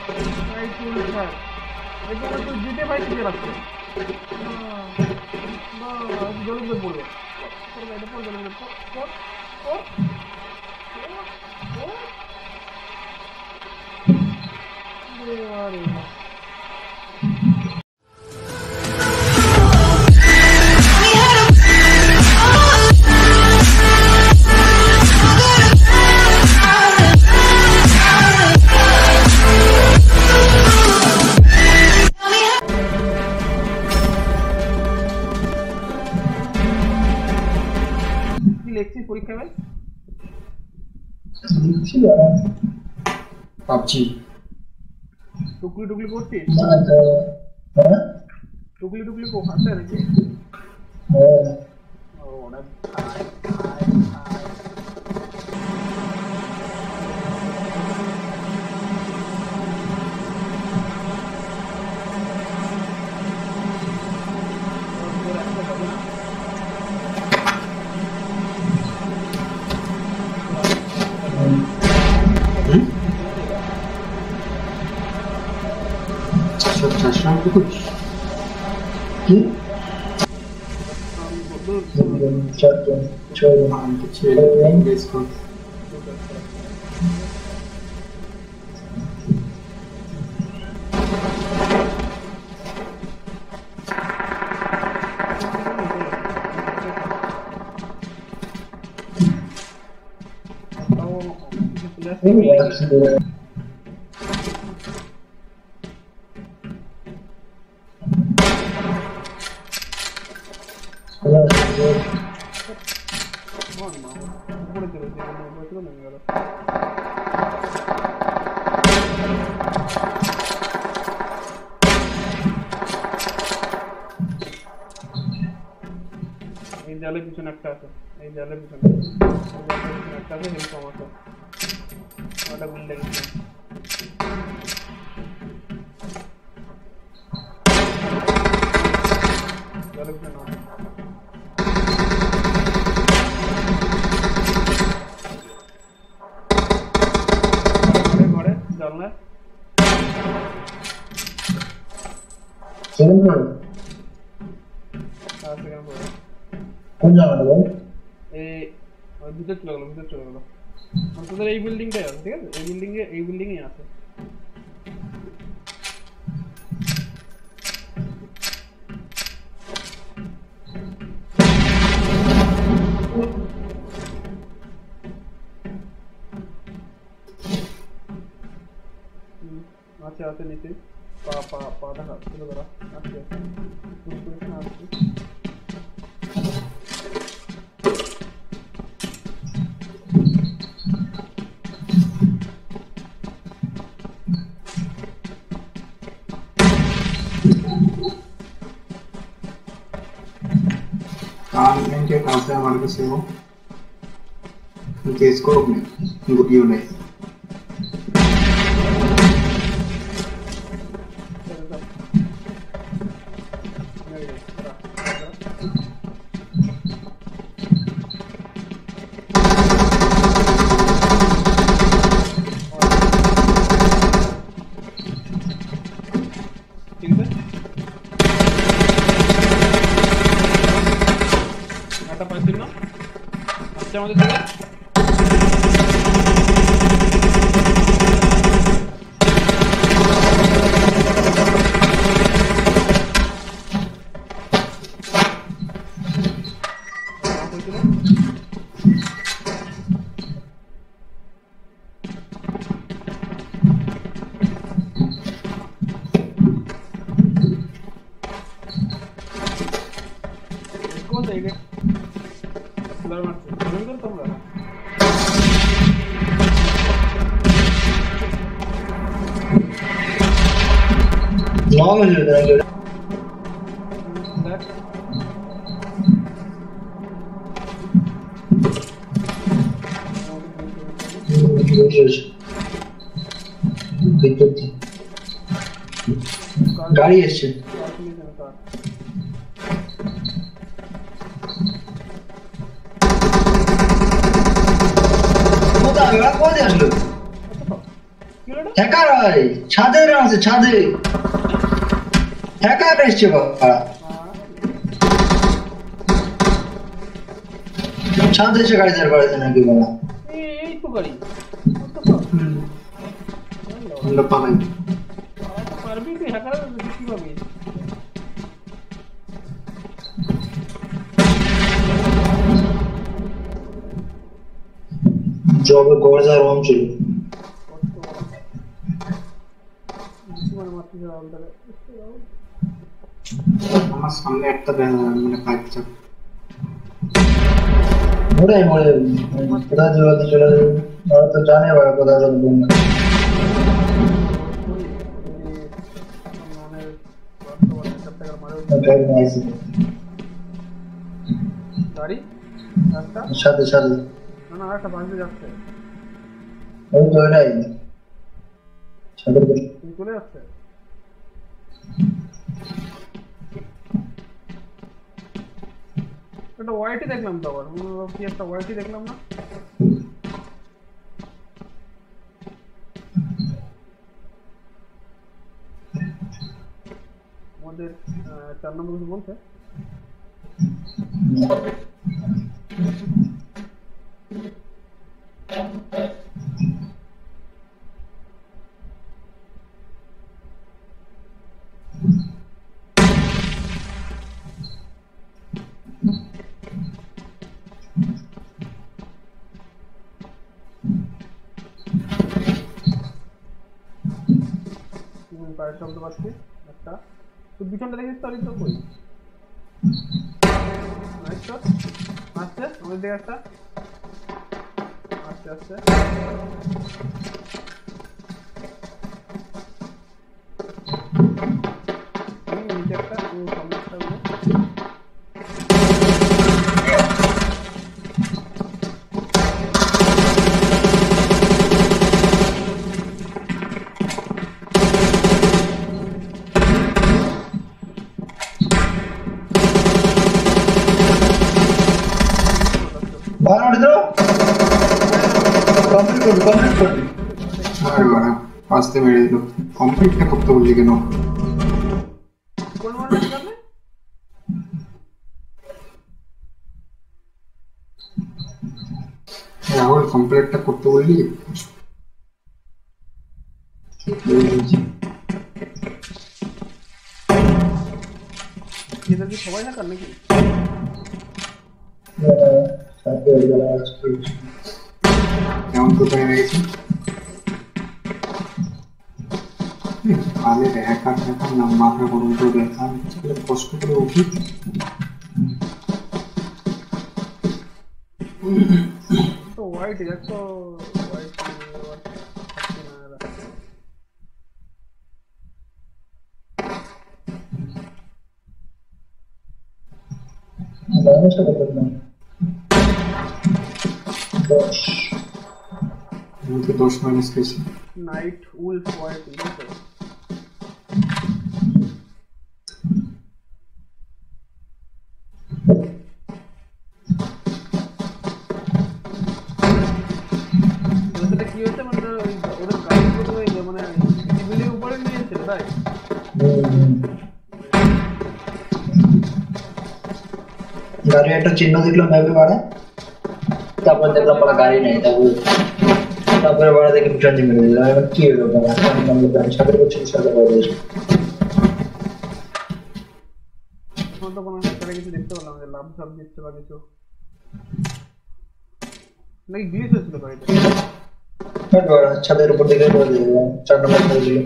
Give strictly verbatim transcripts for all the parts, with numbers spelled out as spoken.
ভাই চুল স্যার এখানে তো জিতে ভাই টিকে রাখছে বাস জলদি পড়বে পড়বে এটা পড়বে জলদি পড় পড় পড় আরে লেখছি পরীক্ষা ভাই লিখছি না পাবজি টুকলি টুকলি করছিস না তো হ্যাঁ টুকলি টুকলি কো আছে নাকি হ্যাঁ ও ওটা খাই খাই খাই চারশো কি চারজন ছয়জন ছয়জন বেস কর এই জালের পিছনে একটা আছে এই জালের পিছনে একটা আছে হেল্প আছে ওটা গুলি লেগেছে জালের পিছনে ঘরে জানলা সেকেন্ড ফ্লোর আর সেকেন্ড ফ্লোরে কোন জায়গাটা বল এই ভিতর চলে গেলো ভিতর চলে গেলো মানে তোদের এই বিল্ডিংটাই আছে ঠিক আছে এই বিল্ডিং এ এই বিল্ডিং এ আছে আচ্ছা আছে নিচে পা পা পা দেখা শুরু করা আচ্ছা শুরু করে না আসছে काम के काम से हमारे पास हो केस को गुटियो नहीं আমাদের দিকে কোন জায়গায় তোমরা মারছো তোমরা তোমরা long is it then গাড়ি এসছে কোথায় আসলো ছেলেটা? হ্যাকার ভাই ছাদে আছে ছাদে হ্যাকার এসছে বাবা ছাদে এসে গাড়ি দাঁড় করাইছে নাকি বলা এই এই তো গাড়ি What the fuck? আমরা পালাই পালাতে পারবি তুই হ্যাকার কিভাবে জবে গজার রম ছিল তোমার মাতৃ যাওয়া তাহলে আমার সামনে একটা মানে পাইপ চাপ মরে মরে কোথায় জলদি চলে যাবে ওরা তো জানে ভাই কোথায় জলদি বলবে গাড়ি রাস্তা সাথে সাথে না না আরেকটা বাঁধতে যাচ্ছে ওই তো ওইটাই সাথে তুমি চলে যাচ্ছে একটা ওয়াইটি দেখলাম তো আবার কি একটা ওয়াইটি দেখলাম না আমাদের চার নম্বর কিছু বলছে পায়ের শব্দ পাচ্ছি একটা তুই পিছনটা দেখিস তো তো কই আচ্ছা আসছে আমাদের দিকে একটা আস্তে আস্তে নিচে একটা ও সামনে একটা বানানো দিও কমপ্লিট করো কমপ্লিট করো আরে বাড়া আসতে মেরে দিল কমপ্লিটটা করতে বললি কেন কোন মারবে করলে রাহুল কমপ্লিটটা করতে বললি এদের কি সবাই হ্যাকার নাকি সাথে ওই গলা আছে কেমন কোথায় গেছি আলে হ্যাকার হ্যাকার না মাথা গরম করে দেখা কষ্ট করে উঠি তো হোয়াইট দেখো হোয়াইট বানানো করতে না দশ আমি তো দশ মাইনাস করেছি নাইট উলফ হোয়াইট দেখো ওটা কি হচ্ছে মানে ওদের গাড়িগুলো ওই মানে টেবিলের উপরে নিয়ে এসেছিল তাই গাড়ি একটা চিহ্ন দেখলাম ম্যাপে বাড়া তারপর দেখলাম বড় গাড়ি নেই তারপর তারপরে বড় দেখে পিছন দিয়ে মেরে দিল এবার কি হলো বড় আমি নাম বললাম সাথে করছি সাথে করে দিয়েছি এখন তো কোনো একটা কিছু দেখতে পেলাম যে লাভ সাব দিচ্ছে বা কিছু নাকি গ্লিচ হয়েছিল গাড়িতে হ্যাঁ বড় ছাদের উপর দিকে করে দিল চার নম্বর করে দিল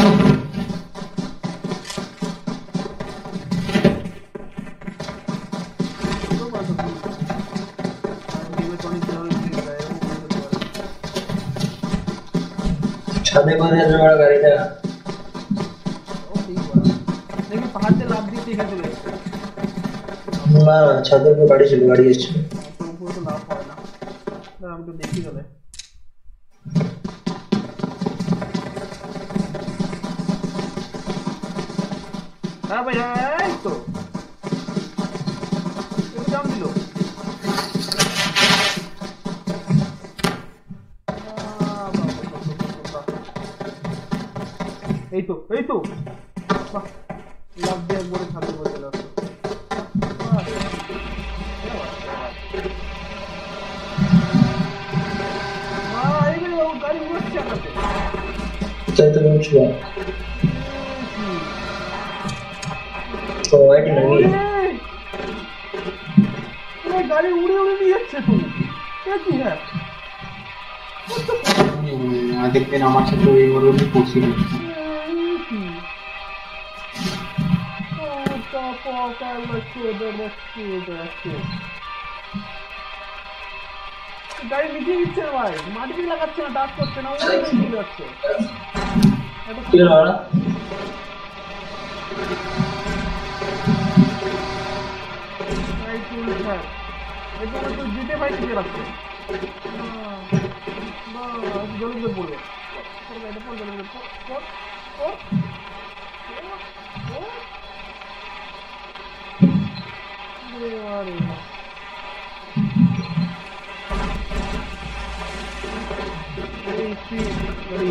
ছাদে করে যাবে বড় গাড়িটা দেখি পাহাড় দিয়ে লাভ দিয়ে ঠিক আছে না ছাদের উপর গাড়ি ছিল গাড়ি এসেছিল উপরে তো লাভ হয় না আমি তো দেখি গেলে হ্যাঁ ভাই এই তো জাম দিল এই তো এই তো বাহ লাভ দিয়ে একবারে ছাড়তে বলতে লাগতো গাড়ি উড়ছে চালাতে তাই তো বলছি তো আইডি নেই ওই গাড়ি উড়ে উড়ে নিয়ে যাচ্ছে তো এটা কি হ্যাঁ আগের দিন আমার সাথে ওই মরুনি পড়ছিল গাড়ি নিচে দিচ্ছে না ভাই মাটিতে লাগাচ্ছে না ডাক করছে না ওই নিচে যাচ্ছে কি হলো ভাই তুই স্যার এটা তো জিতে ভাই নিচে রাখছে বাহ জলদি করে পড়বে পড়বে এটা পড়বে জলদি পড় পড় পড় আরে এই সি গাড়ি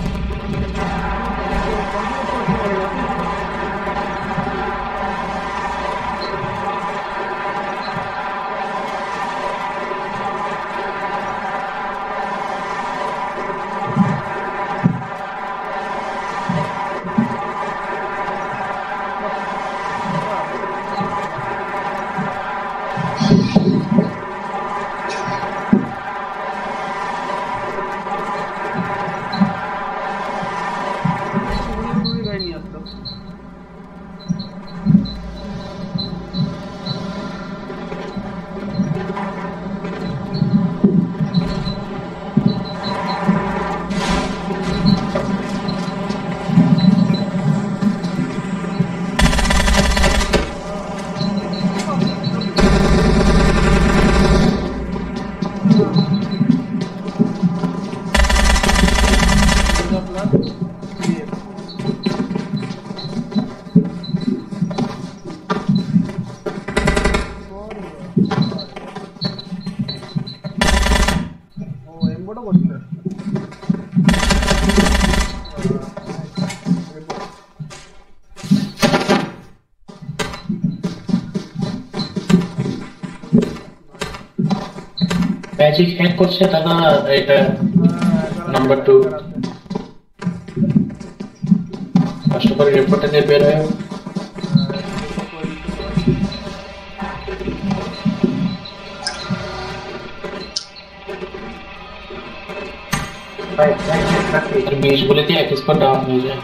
ম্যাজিক হ্যাক করছে দাদা এটা নাম্বার টু কষ্ট করে রিপোর্টে দিয়ে বের হয় बीस बोले थे एक इसको डाउन हो जाए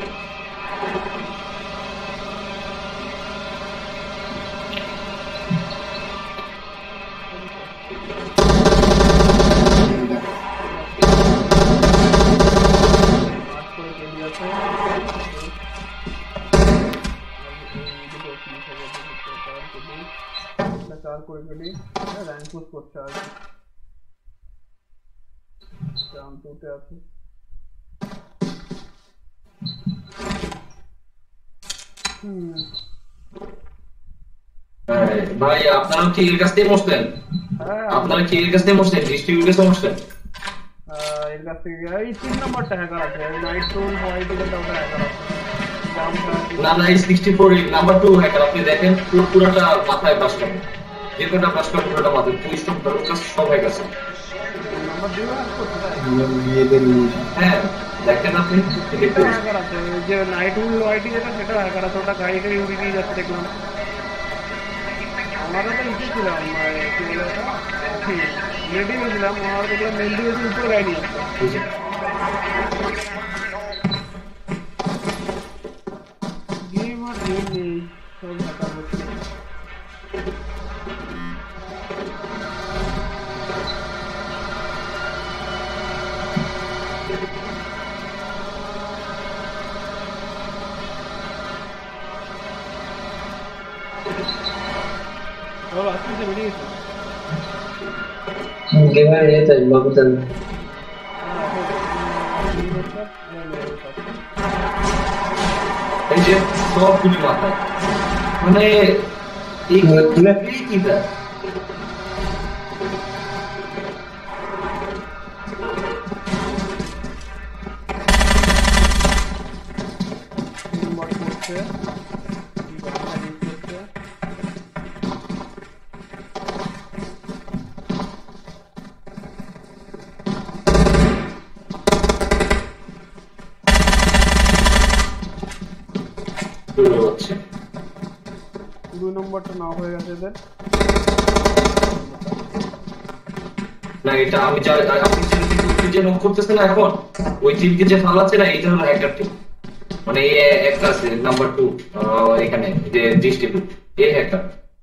चार कोई गली रैंक पुश করছে আর জাম টুটে আছে হুম ভাই আপনারা কি এর কাছ থেকে মরছেন আপনারা কি এর কাছ থেকে মরছেন ডিস্ট্রিবিউটর কাছে মরছেন এর কাছ থেকে এই তিন নাম্বারটা হ্যাকার আছে নাইট রুল হোয়াইট এর দাও হ্যাকার আছে না না এই sixty four number two hacker আপনি দেখেন পুরো পুরোটা মাথায় ব্রাশ করেন যে কোনটা ব্রাশ করেন পুরোটা মাথায় পুলিশ তো কাছে সব হয়ে গেছে নাম্বার দুই হ্যাক করতে পারে হ্যাঁ দেখেন আপনি হ্যাকার আছে যে নাইট রুল হোয়াইট যেটা সেটা হ্যাকার আছে ওটা গাড়িটা ইউরি নিয়ে যাচ্ছে দেখলাম আমারও তো ইচ্ছে ছিল আমার কি বলে ওটা রেডি হয়েছিলাম আমার দেখলাম মেহেন্দি হয়েছে উপরে গাড়ি নিয়ে আসছে গেম আর গেম নেই সব হ্যাকার হচ্ছে और आज से वीडियो गेमर ये तो बहुत है এই যে সব কিছু মাথায় মানে এই কিটা বট করছে বাংলা ইউজ করছে শুরু হচ্ছে দুই নম্বরটা না হয়ে গেছে এদের না এটা আমি যা আপনি যে টিমকে যে নক করতেছেন না এখন ওই টিমকে যে ফালাচ্ছে না এইটা হলো হ্যাকার টিম মানে এই একটা আছে নাম্বার টু এখানে যে ডিস্ট্রিবিউট এই হ্যাকার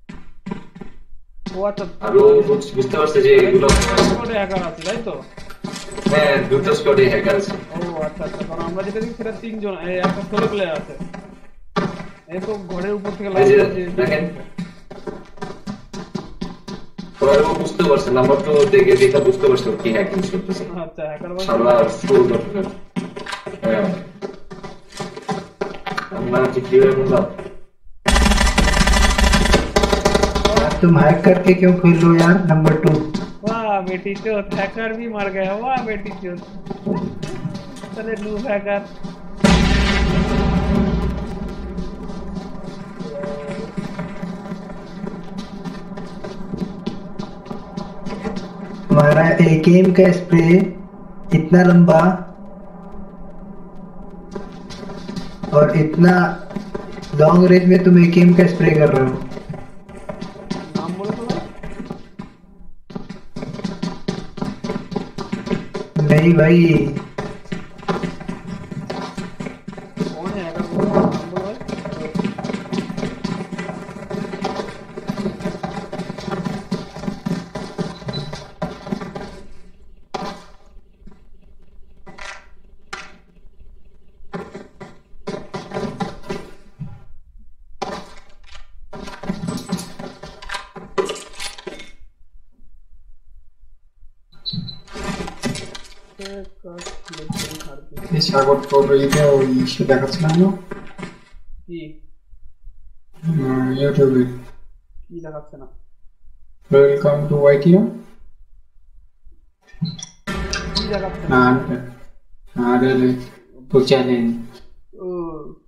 ও আচ্ছা আর ও বুঝ- বুঝতে পারছে যে এগুলো কোডে হ্যাকার আছে তাই তো হ্যাঁ দুটো স্কোয়াডে হ্যাকার আছে ও আচ্ছা আচ্ছা কারণ আমরা যেটা দেখি সেটা তিনজন এই একটা সোলো প্লেয়ার আছে এই তো ঘরের উপর থেকে এই যে লাইট দেখেন ওরা ও বুঝতে পারছে নাম্বার টু দেখে দেখে বুঝতে পারছে ও কি হ্যাকিং করতেছে আচ্ছা হ্যাকার বাস শালা শুরু করতে হ্যাঁ আমরা কি কিভাবে বললাম यार तुम हैक करके क्यों खेल लो यार नंबर टू वाह बेटी चोत हैकर भी मर गया वाह बेटी चोत चले लू हैकर तुम्हारा एकेएम का स्प्रे इतना लंबा और इतना लॉन्ग रेंज में तुम एकेएम का स्प्रे कर रहे हो नाम बोलो तो भाई नहीं भाई कौन है हैकर बोलो नाम बोलो भाई এই সাগর তোর এইটা ওই ইস্যু দেখাচ্ছে না কেন? কি উম, ইউটিউবে কি দেখাচ্ছে না ওয়েলকাম টু ওয়াইটিয়া কি দেখাচ্ছে না আর আরে তো চ্যানেল ও